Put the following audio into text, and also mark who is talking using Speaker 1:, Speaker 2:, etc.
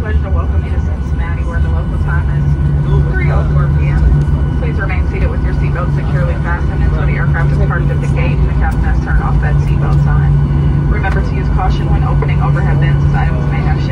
Speaker 1: pleasure to welcome you to Cincinnati, where the local time is 3:04 p.m. Please remain seated with your seatbelt securely fastened until the aircraft is parked at the gate and the captain has turned off that seatbelt sign. Remember to use caution when opening overhead bins, as items may have